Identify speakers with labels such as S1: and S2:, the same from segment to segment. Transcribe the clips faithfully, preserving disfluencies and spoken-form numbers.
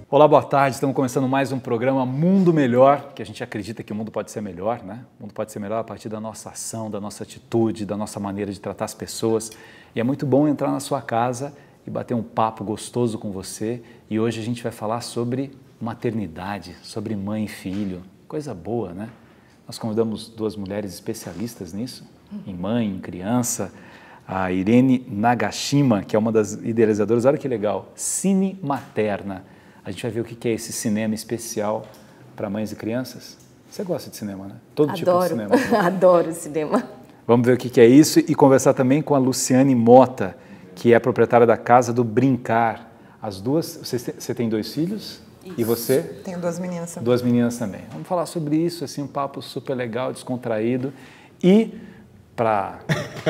S1: Olá, boa tarde. Estamos começando mais um programa Mundo Melhor, que a gente acredita que o mundo pode ser melhor, né? O mundo pode ser melhor a partir da nossa ação, da nossa atitude, da nossa maneira de tratar as pessoas. E é muito bom entrar na sua casa e bater um papo gostoso com você. E hoje a gente vai falar sobre maternidade, sobre mãe e filho. Coisa boa, né? Nós convidamos duas mulheres especialistas nisso, em mãe, em criança. A Irene Nagashima, que é uma das idealizadoras, olha que legal, Cine Materna. A gente vai ver o que é esse cinema especial para mães e crianças. Você gosta de cinema, né? Todo
S2: Adoro.
S1: tipo de cinema. Né?
S2: Adoro cinema.
S1: Vamos ver o que é isso e conversar também com a Luciane Mota, que é a proprietária da Casa do Brincar. As duas, você, você tem dois filhos? Isso. E você?
S3: Tenho duas meninas também.
S1: Duas meninas também. Vamos falar sobre isso, assim, um papo super legal, descontraído. E para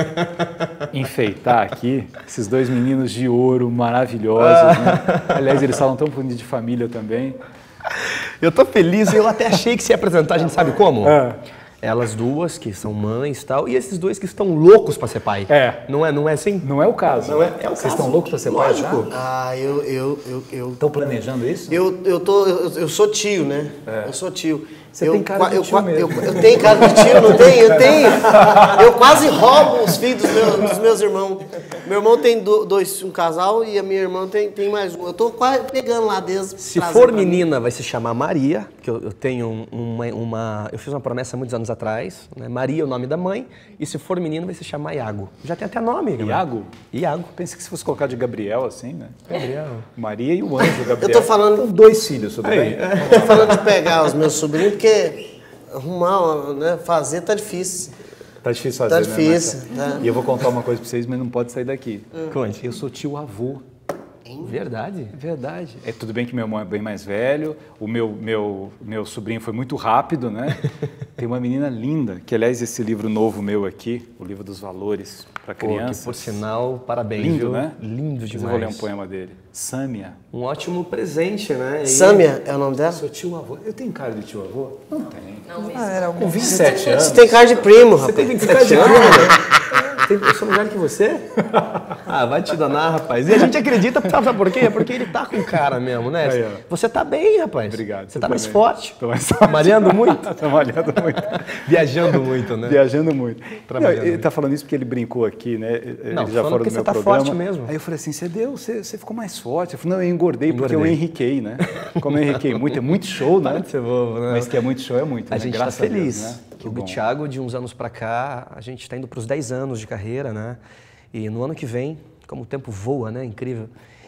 S1: enfeitar aqui, esses dois meninos de ouro maravilhosos, né? Aliás, eles falam tão bonito de família também.
S4: Eu tô feliz, eu até achei que você ia apresentar, a gente sabe como?
S1: É.
S4: Elas duas, que são mães e tal, e esses dois que estão loucos para ser pai.
S1: É.
S4: Não é, não é assim?
S1: Não é o caso.
S4: Não é, é o
S1: Vocês
S4: caso.
S1: estão loucos para ser pai já?
S5: Ah, eu... eu, eu, eu...
S1: Estão planejando isso?
S5: Eu, eu, tô, eu, eu sou tio, né? É. Eu sou tio.
S1: Você
S5: eu,
S1: tem cara de
S5: eu,
S1: tio
S5: eu,
S1: mesmo.
S5: Eu, eu tenho cara de tio, não tenho? Eu tenho. Eu quase roubo os filhos dos meus, dos meus irmãos. Meu irmão tem dois, um casal e a minha irmã tem, tem mais um. Eu tô quase pegando lá desde...
S4: Se for menina, vai se chamar Maria, que eu, eu tenho uma, uma... Eu fiz uma promessa há muitos anos atrás, né? Maria é o nome da mãe, e se for menino, vai se chamar Iago. Já tem até nome.
S1: Iago?
S4: Iago.
S1: Pensei que se fosse colocar de Gabriel, assim, né?
S4: Gabriel.
S1: Maria e o anjo Gabriel.
S5: Eu tô falando...
S1: Então, dois filhos, tudo bem?
S5: Eu tô falando de pegar os meus sobrinhos, porque arrumar, né, fazer tá difícil.
S1: Tá difícil fazer,
S5: Tá
S1: né?
S5: difícil.
S1: Marcelo?
S5: Tá.
S1: E eu vou contar uma coisa pra vocês, mas não pode sair daqui.
S4: Conte.
S1: Eu sou tio avô.
S4: Verdade?
S1: É verdade. É tudo bem que meu irmão é bem mais velho, o meu, meu, meu sobrinho foi muito rápido, né? Tem uma menina linda, que aliás esse livro novo meu aqui, o livro dos valores para crianças.
S4: Pô, que, por sinal, parabéns.
S1: Lindo,
S4: viu?
S1: né?
S4: Lindo demais.
S1: Eu vou ler um poema dele. Sâmia.
S4: Um ótimo presente, né? E...
S5: Sâmia é o nome dela?
S1: Eu sou tio avô. Eu tenho cara de tio avô? Não tenho.
S2: Não mesmo.
S3: Ah, era
S1: Com vinte e sete anos.
S5: Você tem cara de primo, rapaz.
S4: Você tem vinte e sete anos? Eu sou melhor que você? Ah, vai te danar, rapaz. E a gente acredita, sabe por quê? Porque ele tá com cara mesmo, né?
S1: Aí, ó.
S4: Você tá bem, rapaz.
S1: Obrigado.
S4: Você tá mais
S1: também.
S4: forte.
S1: Tô mais forte.
S4: Malhando muito.
S1: Tô malhando muito.
S4: Viajando muito, né?
S1: Viajando muito.
S4: Trabalhando
S1: Não, ele
S4: muito.
S1: tá falando isso porque ele brincou aqui, né?
S4: Não,
S1: Ele já
S4: falando
S1: falou
S4: que
S1: do
S4: você
S1: meu
S4: tá
S1: programa.
S4: forte mesmo.
S1: Aí eu falei assim, você deu, você, você ficou mais forte. Eu falei, não, eu engordei, porque eu
S4: Engordei.
S1: enriquei, né? Como eu enriquei muito, é muito show, né?
S4: Para de ser bobo, né?
S1: Mas que é muito show, é muito,
S4: A
S1: né?
S4: gente
S1: Graças
S4: tá feliz.
S1: a Deus, né?
S4: Que
S1: Que
S4: o
S1: bom.
S4: Thiago, de uns anos pra cá, a gente tá indo pros dez anos de carreira, né? E no ano que vem, como o tempo voa, né? Incrível.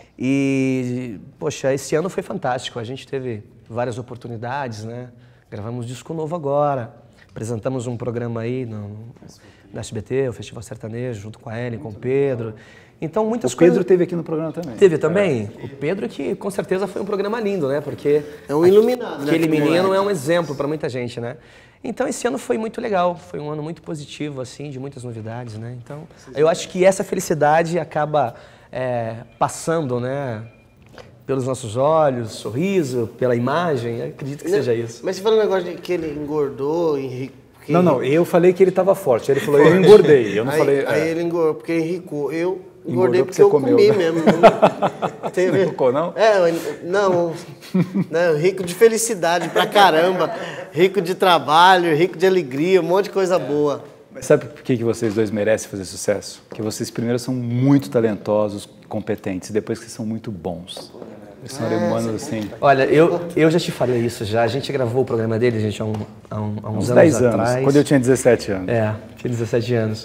S4: E, poxa, esse ano foi fantástico. A gente teve várias oportunidades, né? Gravamos disco novo agora. Apresentamos um programa aí no, no S B T, o Festival Sertanejo, junto com a Ellen, com o Pedro. Então, muitas
S1: O Pedro
S4: coisas...
S1: teve aqui no programa também.
S4: Teve também? É. O Pedro, que com certeza foi um programa lindo, né? Porque...
S5: É um iluminado, né?
S4: Aquele menino
S5: moleque.
S4: é um exemplo para muita gente, né? Então, esse ano foi muito legal. Foi um ano muito positivo, assim, de muitas novidades, né? Então, eu acho que essa felicidade acaba é, passando, né? Pelos nossos olhos, sorriso, pela imagem. Eu acredito que seja isso.
S5: Mas você falou um negócio de que ele engordou, enriqueceu.
S1: Não, não, eu falei que ele estava forte. Ele falou, eu engordei. Eu não
S5: aí,
S1: falei...
S5: Aí
S1: é.
S5: ele engordou, porque enricou. Eu
S1: Engordou
S5: engordei
S1: porque
S5: porque eu
S1: você comeu,
S5: comi
S1: né?
S5: mesmo. Teve...
S1: Não ficou, não?
S5: É, eu- não, não. Rico de felicidade pra caramba. Rico de trabalho, rico de alegria, um monte de coisa boa.
S1: Mas sabe por que que vocês dois merecem fazer sucesso? Porque vocês primeiro são muito talentosos, competentes, e depois que são muito bons. Vocês são humanos assim...
S4: Olha, eu, eu já te falei isso já. A gente gravou o programa dele, gente, há, um, há, um, há uns,
S1: Uns
S4: anos
S1: dez anos,
S4: atrás.
S1: quando eu tinha dezessete anos.
S4: É, tinha dezessete anos.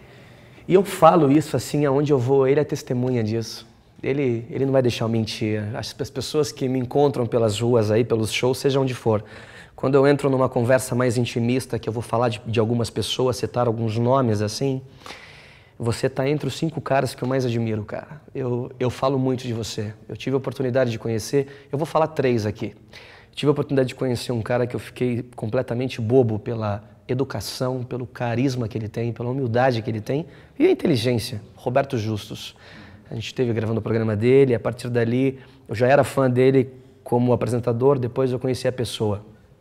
S4: E eu falo isso assim, aonde eu vou, ele é testemunha disso. Ele, ele não vai deixar eu mentir. As, as pessoas que me encontram pelas ruas aí, pelos shows, seja onde for. Quando eu entro numa conversa mais intimista, que eu vou falar de, de algumas pessoas, citar alguns nomes assim, você tá entre os cinco caras que eu mais admiro, cara. Eu, eu falo muito de você. Eu tive a oportunidade de conhecer, eu vou falar três aqui. Tive a oportunidade de conhecer um cara que eu fiquei completamente bobo pela educação, pelo carisma que ele tem, pela humildade que ele tem e a inteligência. Roberto Justus. A gente esteve gravando o programa dele, a partir dali eu já era fã dele como apresentador, depois eu conheci a pessoa.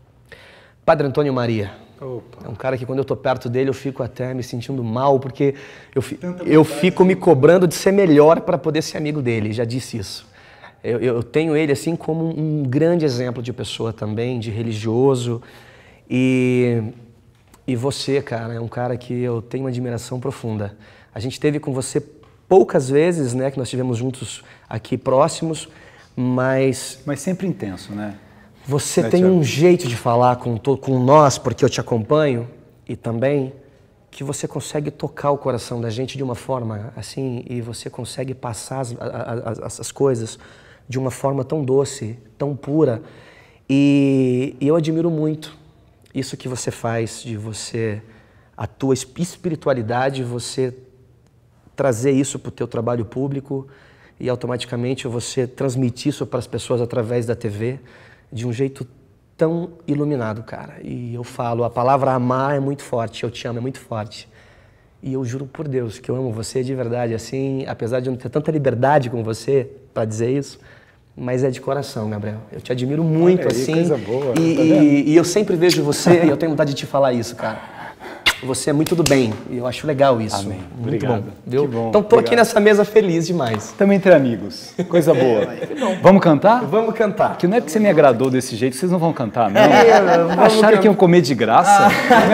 S4: Padre Antônio Maria. Opa. É um cara que quando eu tô perto dele eu fico até me sentindo mal, porque eu, fi, eu fico me cobrando de ser melhor para poder ser amigo dele, já disse isso. Eu, eu tenho ele assim como um grande exemplo de pessoa também, de religioso. E, e você, cara, é um cara que eu tenho uma admiração profunda. A gente teve com você poucas vezes, né, que nós estivemos juntos aqui próximos, mas...
S1: Mas sempre intenso, né?
S4: Você
S1: né,
S4: tem
S1: Thiago?
S4: um jeito de falar com, to, com nós, porque eu te acompanho, e também que você consegue tocar o coração da gente de uma forma assim, e você consegue passar as, as, as, as coisas de uma forma tão doce, tão pura. E, e eu admiro muito isso que você faz, de você, a tua espiritualidade, você trazer isso para o teu trabalho público e automaticamente você transmitir isso para as pessoas através da T V de um jeito tão iluminado, cara. E eu falo, a palavra amar é muito forte, eu te amo é muito forte. E eu juro por Deus que eu amo você de verdade, assim, apesar de eu não ter tanta liberdade com você para dizer isso, mas é de coração, Gabriel. Eu te admiro muito,
S1: Olha aí,
S4: assim.
S1: coisa boa,
S4: e,
S1: tá
S4: e, e eu sempre vejo você e eu tenho vontade de te falar isso, cara. Você é muito do bem e eu acho legal isso.
S1: Amém.
S4: Muito
S1: Obrigado.
S4: bom, viu?
S1: Que bom,
S4: então tô
S1: obrigado.
S4: aqui nessa mesa feliz demais.
S1: Também entre amigos. Coisa boa. Vamos cantar?
S4: Vamos cantar.
S1: Que não é porque você me agradou desse jeito, vocês não vão cantar, não.
S4: É, vamos
S1: Acharam
S4: cantar.
S1: que iam comer de graça?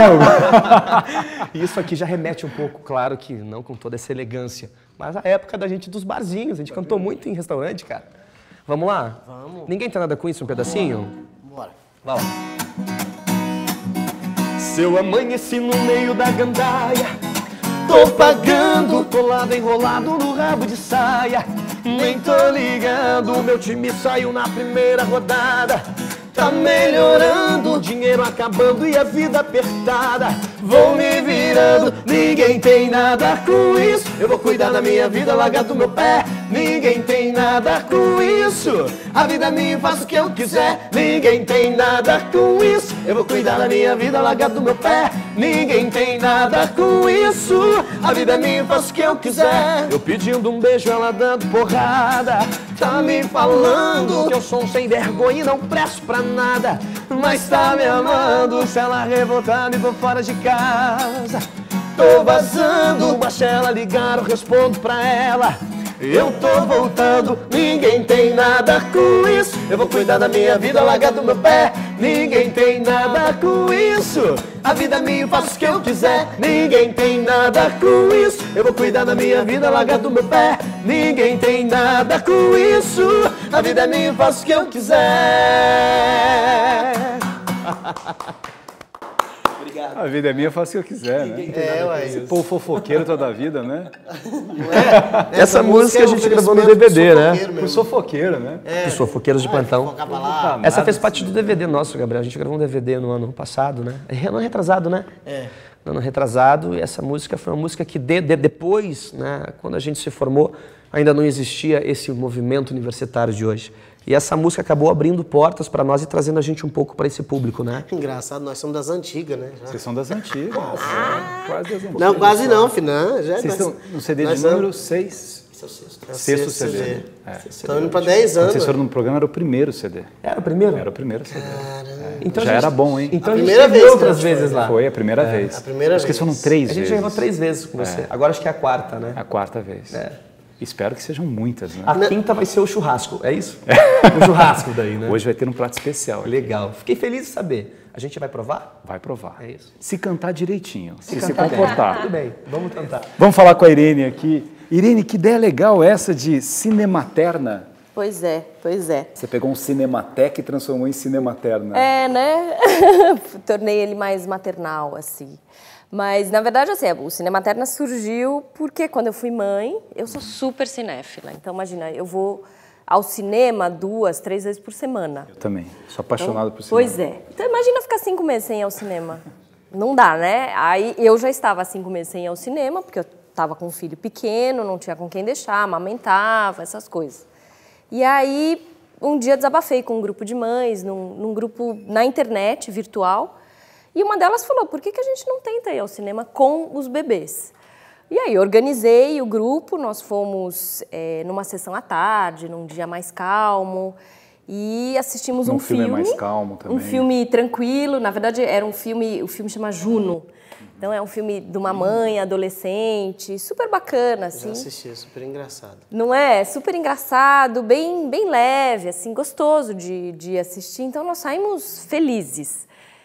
S4: Isso aqui já remete um pouco, claro que não com toda essa elegância, mas a época da gente dos barzinhos, a gente cantou muito em restaurante, cara. Vamos lá?
S5: Vamos.
S4: Ninguém tem nada com isso, um pedacinho?
S5: Bora.
S4: Vai lá. Se eu amanheci no meio da gandaia, tô pagando, colado enrolado no rabo de saia, nem tô ligando, meu time saiu na primeira rodada. Tá melhorando, o dinheiro acabando e a vida apertada. Vou me virando, ninguém tem nada com isso. Eu vou cuidar da minha vida, largar do meu pé. Ninguém tem nada com isso. A vida é minha, faço o que eu quiser. Ninguém tem nada com isso. Eu vou cuidar da minha vida, largar do meu pé. Ninguém tem nada com isso. A vida é minha, faço o que eu quiser. Eu pedindo um beijo, ela dando porrada. Tá me falando que eu sou um sem vergonha e não presto pra nada, mas tá me amando. Se ela revoltar, me vou fora de casa. Tô vazando, baixa ela ligar, eu respondo pra ela. Eu tô voltando, ninguém tem nada com isso. Eu vou cuidar da minha vida, largar do meu pé. Ninguém tem nada com isso. A vida é minha, faço o que eu quiser. Ninguém tem nada com isso. Eu vou cuidar da minha vida, largar do meu pé. Ninguém tem nada com isso. A vida é minha, faço o que eu quiser. Obrigado.
S1: A vida é minha, eu faço o que eu quiser, né?
S5: É, ué.
S1: Esse povo fofoqueiro toda a vida, né?
S4: Essa música
S5: é
S4: a gente
S5: um
S4: gravou no
S5: oferecimento
S4: D V D, né?
S5: do fofoqueiro
S1: Por
S5: mesmo.
S1: sofoqueiro, né?
S5: É.
S4: Os fofoqueiros de plantão.
S5: Focava lá.
S4: Essa
S1: Nada
S4: fez parte
S1: assim.
S4: do D V D nosso, Gabriel. A gente gravou um D V D no ano passado, né? Ano retrasado, né?
S5: É.
S4: No ano retrasado. E essa música foi uma música que de, de- depois, né, quando a gente se formou, ainda não existia esse movimento universitário de hoje. E essa música acabou abrindo portas para nós e trazendo a gente um pouco para esse público, né?
S5: Engraçado, nós somos das antigas, né? Já.
S1: Vocês são das antigas. é, quase das antigas.
S5: Não, quase não, Finan. Já
S1: Vocês
S5: nós-
S1: estão no C D de
S5: nós
S1: número seis.
S5: Esse é o sexto. É o
S1: Sexto
S5: sexto
S1: C D.
S5: C D.
S1: É.
S5: Estamos indo para dez
S1: Quando
S5: anos.
S1: vocês foram no programa, era o primeiro C D.
S4: Era o primeiro?
S1: Era o primeiro C D.
S4: Então,
S1: Já
S4: a gente-
S1: era bom, hein?
S4: Então
S5: A
S4: a, gente
S5: primeira
S4: teve
S5: vez que
S4: outras
S5: nós foi,
S4: vezes lá.
S1: Foi a primeira vez.
S5: a primeira
S1: Acho que
S5: vez.
S1: foram três
S4: A gente
S1: vezes.
S4: já gravou três vezes com você. Agora acho que é a quarta, né?
S1: A quarta vez.
S4: É.
S1: Espero que sejam muitas, né?
S4: A quinta vai ser o churrasco, é isso? O churrasco daí, né?
S1: Hoje vai ter um prato especial. aqui.
S4: Legal. Fiquei feliz de saber. A gente vai provar?
S1: Vai provar.
S4: É isso.
S1: Se cantar direitinho, se se,
S4: cantar bem.
S1: comportar.
S4: Tudo bem, vamos tentar.
S1: Vamos falar com a Irene aqui. Irene, que ideia legal essa de cinematerna.
S2: Pois é, pois é.
S1: Você pegou um cinemateca e transformou em cinematerna.
S2: É, né? Tornei ele mais maternal, assim. Mas, na verdade, assim, o Cinematerna surgiu porque quando eu fui mãe, eu sou super cinéfila. Então, imagina, eu vou ao cinema duas, três vezes por semana.
S1: Eu também. Sou apaixonado por cinema.
S2: Pois é. Então, imagina ficar cinco meses sem ir ao cinema. Não dá, né? Aí, eu já estava há cinco meses sem ir ao cinema, porque eu estava com um filho pequeno, não tinha com quem deixar, amamentava, essas coisas. E aí, um dia desabafei com um grupo de mães, num, num grupo na internet, virtual, e uma delas falou, por que que a gente não tenta ir ao cinema com os bebês? E aí, organizei o grupo, nós fomos é, numa sessão à tarde, num dia mais calmo, e assistimos
S1: Num
S2: um
S1: filme
S2: filme.
S1: mais calmo também.
S2: Um filme tranquilo, na verdade era um filme, o filme chama Juno, Então é um filme de uma mãe, adolescente, super bacana, assim.
S5: Já assisti, super engraçado.
S2: Não é? Super engraçado, bem, bem leve, assim, gostoso de, de assistir. Então nós saímos felizes.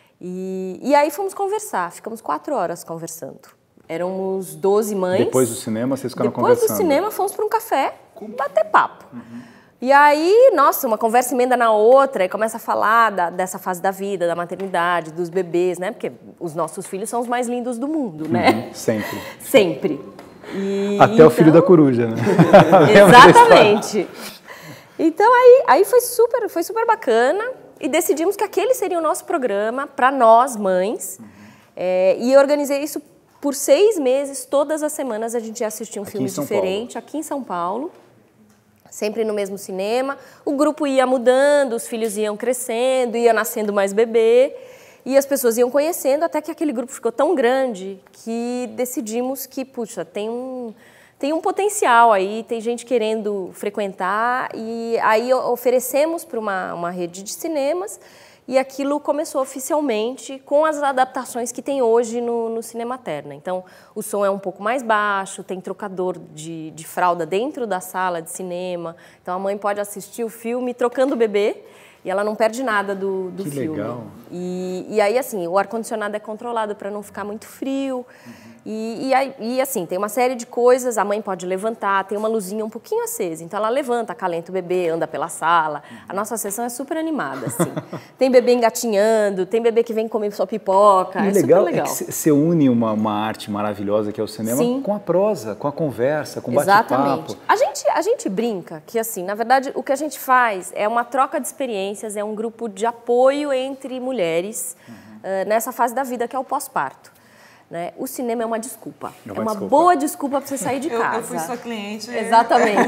S2: E, e aí fomos conversar, ficamos quatro horas conversando. Éramos doze mães.
S1: Depois do cinema, vocês ficaram
S2: Depois
S1: conversando?
S2: Depois do cinema, fomos para um café, bater papo. Uhum. E aí, nossa, uma conversa emenda na outra, e começa a falar da, dessa fase da vida, da maternidade, dos bebês, né? Porque os nossos filhos são os mais lindos do mundo, né?
S1: Uhum, sempre.
S2: Sempre. E,
S1: Até
S2: então...
S1: o filho da coruja, né?
S2: Exatamente. Então aí, aí foi, super, foi super bacana e decidimos que aquele seria o nosso programa para nós, mães. Uhum. É, e eu organizei isso por seis meses, todas as semanas a gente ia assistir um
S1: aqui
S2: filme diferente, aqui em São Paulo. Sempre no mesmo cinema, o grupo ia mudando, os filhos iam crescendo, ia nascendo mais bebê, e as pessoas iam conhecendo, até que aquele grupo ficou tão grande que decidimos que, puxa, tem um, tem um potencial aí, tem gente querendo frequentar, e aí oferecemos para uma, uma rede de cinemas, e aquilo começou oficialmente com as adaptações que tem hoje no, no Cinematerna. Então, o som é um pouco mais baixo, tem trocador de, de fralda dentro da sala de cinema. Então, a mãe pode assistir o filme trocando o bebê e ela não perde nada do, do
S1: que
S2: filme.
S1: Legal.
S2: E, e aí, assim, o ar-condicionado é controlado para não ficar muito frio. Uhum. E, e, aí, e, assim, tem uma série de coisas, a mãe pode levantar, tem uma luzinha um pouquinho acesa. Então, ela levanta, acalenta o bebê, anda pela sala. A nossa sessão é super animada, assim. Tem bebê engatinhando, tem bebê que vem comer sua pipoca.
S1: E
S2: é
S1: legal,
S2: super legal.
S1: É que você une uma, uma arte maravilhosa que é o cinema Sim. com a prosa, com a conversa, com o bate-papo.
S2: Exatamente. A gente, a gente brinca que, assim, na verdade, o que a gente faz é uma troca de experiências, é um grupo de apoio entre mulheres uhum. uh, nessa fase da vida que é o pós-parto. Né? O cinema é uma desculpa. É uma, é uma desculpa. boa desculpa para você sair de casa.
S3: Eu, eu fui sua cliente.
S2: Exatamente.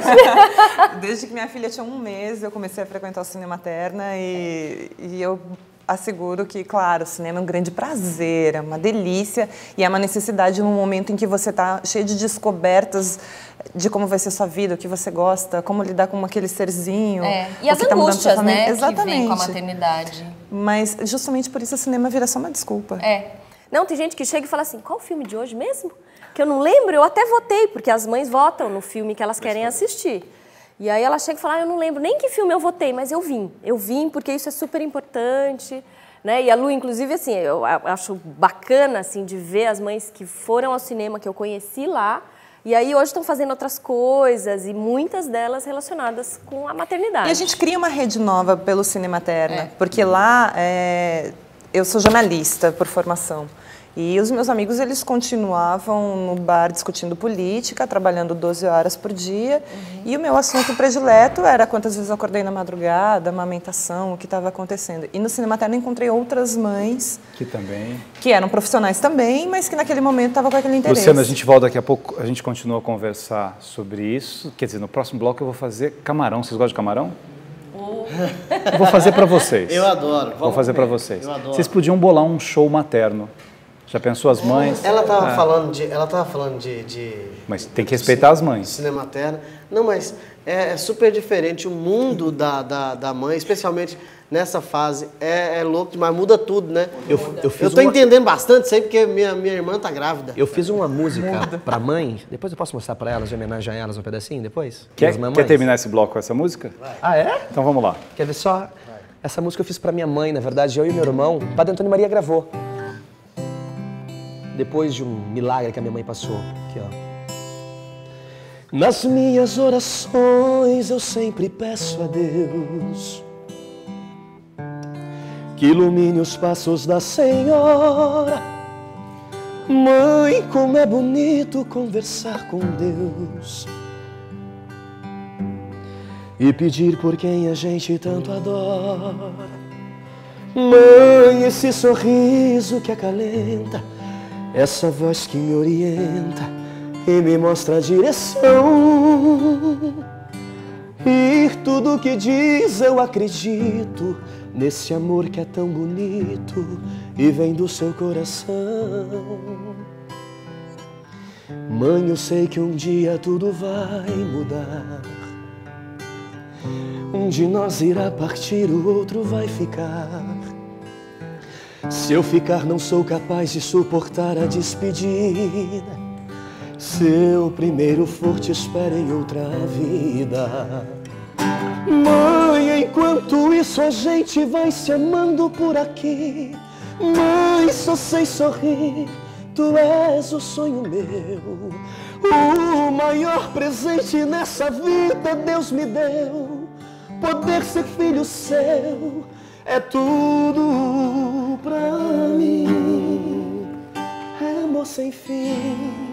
S3: Desde que minha filha tinha um mês, eu comecei a frequentar o Cinematerna e, e eu asseguro que, claro, o cinema é um grande prazer, é uma delícia e é uma necessidade num momento em que você está cheio de descobertas de como vai ser sua vida, o que você gosta, como lidar com aquele serzinho.
S2: É. E as
S3: tá
S2: angústias, né,
S3: Exatamente.
S2: que vem com a maternidade.
S3: Mas justamente por isso o cinema vira só uma desculpa.
S2: É. Não, tem gente que chega e fala assim, qual o filme de hoje mesmo? Que eu não lembro, eu até votei, porque as mães votam no filme que elas querem assistir. E aí ela chega e fala, ah, eu não lembro nem que filme eu votei, mas eu vim. Eu vim porque isso é super importante. Né? E a Lu, inclusive, assim, eu acho bacana assim, de ver as mães que foram ao cinema, que eu conheci lá, e aí hoje estão fazendo outras coisas, e muitas delas relacionadas com a maternidade.
S3: E a gente cria uma rede nova pelo Cinematerna,
S2: é.
S3: porque lá... É... Eu sou jornalista por formação e os meus amigos eles continuavam no bar discutindo política, trabalhando doze horas por dia uhum. e o meu assunto predileto era quantas vezes eu acordei na madrugada, amamentação, o que estava acontecendo. E no Cinematerna encontrei outras mães
S1: que também
S3: que eram profissionais também, mas que naquele momento estavam com aquele interesse.
S1: Luciana, a gente volta daqui a pouco, a gente continua a conversar sobre isso. Quer dizer, no próximo bloco eu vou fazer camarão. Vocês gostam de camarão? Eu vou fazer para vocês.
S5: Eu adoro.
S1: Vou fazer para vocês.
S5: Eu adoro.
S1: Vocês podiam bolar um show materno. Já pensou as mães?
S5: Ela estava
S1: é.
S5: falando de, ela tava falando de, de
S1: mas tem que respeitar as mães.
S5: Cinematerna. Não, mas é, é super diferente o mundo da, da, da mãe, especialmente nessa fase. É, é louco demais, muda tudo, né?
S4: Eu, eu, fiz
S5: eu tô
S4: uma...
S5: entendendo bastante isso aí porque minha, minha irmã tá grávida.
S4: Eu fiz uma música pra mãe, depois eu posso mostrar pra elas, de homenagem a elas um pedacinho depois?
S1: Quer, quer terminar esse bloco com essa música?
S5: Vai.
S4: Ah, é?
S1: Então vamos lá.
S4: Quer ver só? Vai. Essa música eu fiz pra minha mãe, na verdade, eu e meu irmão. O Padre Antônio Maria gravou. Depois de um milagre que a minha mãe passou. Aqui, ó. Nas minhas orações eu sempre peço a Deus que ilumine os passos da Senhora. Mãe, como é bonito conversar com Deus e pedir por quem a gente tanto adora. Mãe, esse sorriso que acalenta, essa voz que me orienta e me mostra a direção. E tudo que diz eu acredito nesse amor que é tão bonito e vem do seu coração. Mãe, eu sei que um dia tudo vai mudar. Um de nós irá partir, o outro vai ficar.
S6: Se eu ficar não sou capaz de suportar a despedida. Se eu primeiro for te espero em outra vida. Mãe, enquanto isso a gente vai se amando por aqui. Mãe, só sei sorrir, tu és o sonho meu. O maior presente nessa vida Deus me deu. Poder ser filho seu é tudo pra mim. É amor sem fim,